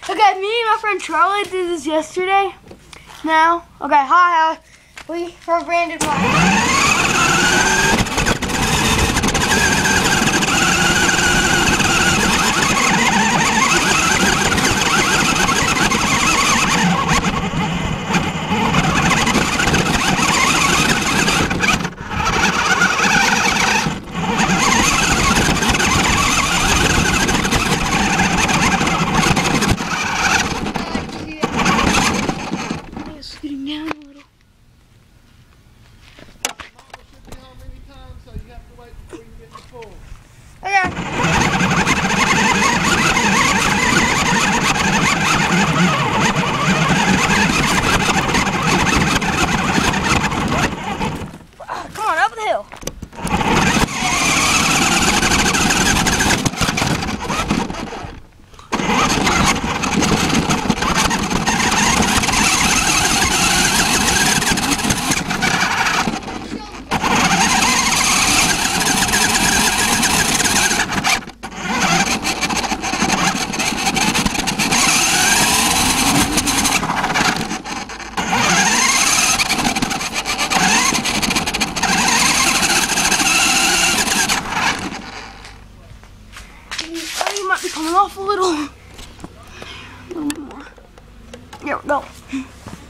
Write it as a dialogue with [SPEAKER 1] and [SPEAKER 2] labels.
[SPEAKER 1] Okay, me and my friend Charlie did this yesterday. Now, okay, hi. We rebranded one. Scooting down a little. Come on, up the hill. You might be coming off a little more. There we go.